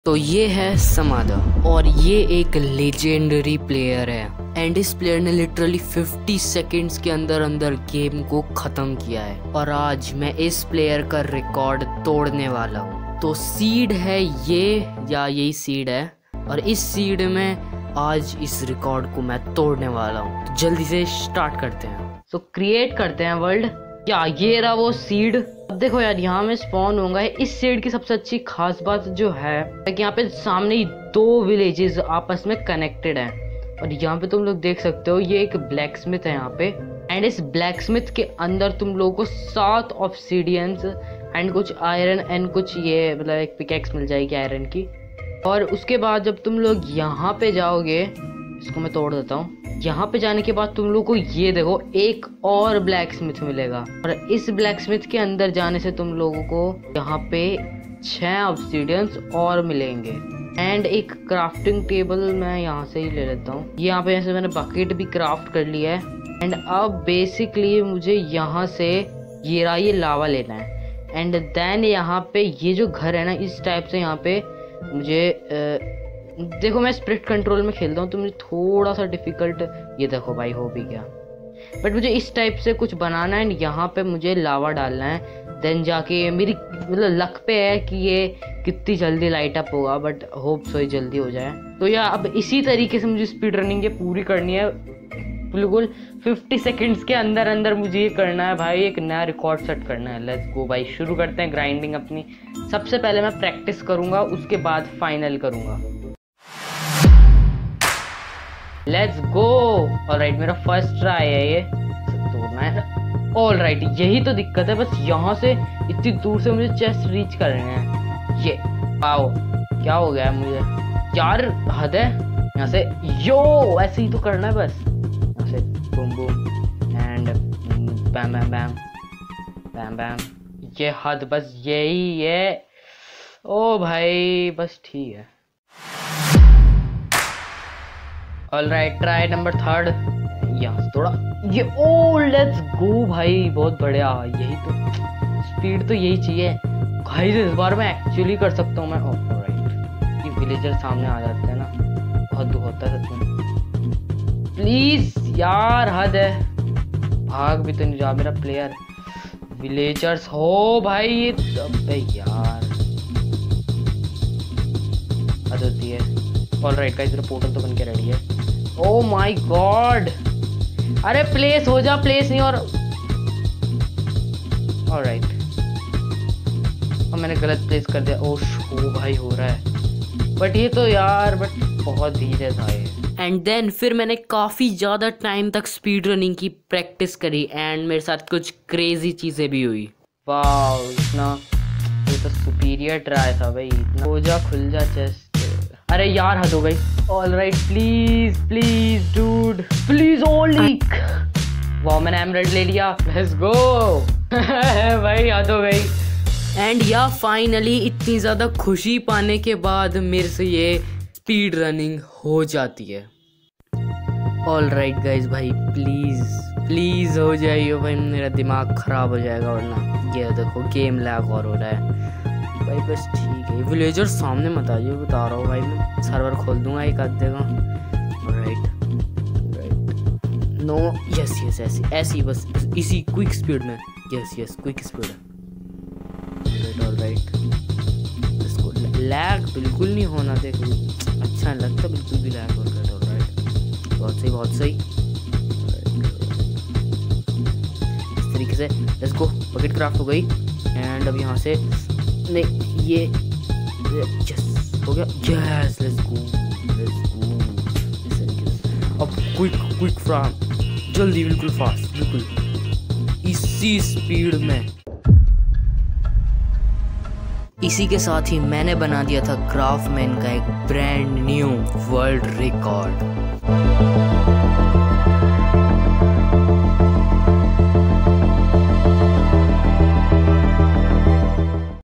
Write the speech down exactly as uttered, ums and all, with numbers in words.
तो ये है समादा और ये एक लेजेंडरी प्लेयर है एंड इस प्लेयर ने लिटरली पचास सेकंड्स के अंदर अंदर गेम को खत्म किया है और आज मैं इस प्लेयर का रिकॉर्ड तोड़ने वाला हूँ। तो सीड है ये या यही सीड है और इस सीड में आज इस रिकॉर्ड को मैं तोड़ने वाला हूँ। तो जल्दी से स्टार्ट करते हैं। तो क्रिएट करते हैं वर्ल्ड। क्या ये रहा वो सीड। अब देखो यार यहाँ में स्पॉन होगा। इस सीड की सबसे अच्छी खास बात जो है कि यहाँ पे सामने ही दो विलेजेस आपस में कनेक्टेड हैं और यहाँ पे तुम लोग देख सकते हो ये एक ब्लैक स्मिथ है यहाँ पे एंड इस ब्लैक स्मिथ के अंदर तुम लोगों को सात ऑब्सीडियंस एंड कुछ आयरन एंड कुछ ये मतलब एक पिकैक्स मिल जाएगी आयरन की। और उसके बाद जब तुम लोग यहाँ पे जाओगे, इसको मैं तोड़ देता हूँ। यहाँ पे जाने के बाद तुम लोग को ये देखो एक और ब्लैक स्मिथ मिलेगा और इस ब्लैक स्मिथ के अंदर जाने से तुम लोगों को यहाँ पे छह ऑब्सीडियंस और मिलेंगे एंड एक क्राफ्टिंग टेबल मैं यहाँ से ही ले लेता हूँ। यहाँ पे जैसे मैंने बकेट भी क्राफ्ट कर लिया है एंड अब बेसिकली मुझे यहाँ से ये रहा ये लावा लेना है एंड देन यहाँ पे ये जो घर है ना इस टाइप से यहाँ पे मुझे आ, देखो मैं स्प्लिट कंट्रोल में खेलता हूँ तो मुझे थोड़ा सा डिफिकल्ट ये देखो भाई हो भी गया, बट मुझे इस टाइप से कुछ बनाना है एंड यहाँ पे मुझे लावा डालना है। देन जाके मेरी मतलब लक पे है कि ये कितनी जल्दी लाइट अप होगा, बट होप सो ही जल्दी हो जाए। तो या अब इसी तरीके से मुझे स्पीड रनिंग ये पूरी करनी है बिल्कुल पचास सेकंड्स के अंदर अंदर मुझे ये करना है भाई, एक नया रिकॉर्ड सेट करना है। लेट्स गो भाई, शुरू करते हैं ग्राइंडिंग अपनी। सबसे पहले मैं प्रैक्टिस करूँगा उसके बाद फाइनल करूँगा। Let's go. ऑलराइट मेरा फर्स्ट ट्राई है ये तोड़ना है। ऑलराइट यही तो दिक्कत है, बस यहाँ से इतनी दूर से मुझे चेस्ट रीच करना है। ये आओ क्या हो गया है मुझे यार, हद है। यहाँ से यो ऐसे ही तो करना है बस, यहाँ से boom boom and bam bam bam bam bam. ये हद बस यही है। ओ भाई बस ठीक है। ऑलराइट ट्राई नंबर थर्ड, यहाँ से थोड़ा ये। ओ लेट्स गो भाई, बहुत बढ़िया। यही तो स्पीड तो यही चाहिए भाई। इस बार मैं एक्चुअली कर सकता हूँ मैं। ऑलराइट ये विलेजर सामने आ जाते हैं ना, बहुत दुख होता है सच में। प्लीज यार हद है, भाग भी तो नहीं जा मेरा प्लेयर। विलेजर्स हो भाई ये, अबे यार हद होती है। ऑलराइट गाइस मेरा पोर्टल तो बन के रेडी है। ओ माय गॉड, अरे प्लेस हो जा, प्लेस नहीं। और ऑलराइट अब मैंने गलत प्लेस कर दिया। ओ शो भाई हो रहा है, बट ये तो यार बट बहुत धीरे था ये। एंड देन फिर मैंने काफ़ी ज़्यादा टाइम तक स्पीड रनिंग की प्रैक्टिस करी एंड मेरे साथ कुछ क्रेजी चीज़ें भी हुई। वाह इतना ये तो सुपीरियर ट्राई था भाई। इतना हो जा, खुल जा चेस्ट। अरे यार हद हो गई। Alright please please dude please only. वाह मैंने एमराल्ड ले लिया, लेट्स गो। भाई हद हो गई। एंड या फाइनली इतनी ज़्यादा खुशी पाने के बाद मेरे से ये स्पीड रनिंग हो जाती है। ऑलराइट गाइज भाई प्लीज़ प्लीज़ हो जाइए भाई, मेरा दिमाग ख़राब हो जाएगा वरना। ये देखो गेम लैग और हो रहा है भाई, बस ठीक है। विलेजर सामने मत आ जाइए, बता रहा हूँ भाई, मैं सर्वर खोल दूंगा एक आधे का। Right right no yes yes ऐसी ऐसी बस इसी क्विक स्पीड में। यस यस क्विक स्पीड है। राइट ऑलराइट इसको लैग बिल्कुल नहीं होना। देखो अच्छा लगता बिल्कुल भी लैग हो रहा है। ऑलराइट बहुत सही बहुत सही। इस तरीके से लेट्स गो। बकेट क्राफ्ट हो गई एंड अब यहाँ से नहीं ये यस हो गया। Yes let's go let's go. इस तरीके से अब क्विक क्विक फ्राम जल्दी, बिल्कुल फास्ट, बिल्कुल इसी स्पीड में। इसी के साथ ही मैंने बना दिया था क्राफ्टमैन का एक ब्रांड न्यू वर्ल्ड रिकॉर्ड।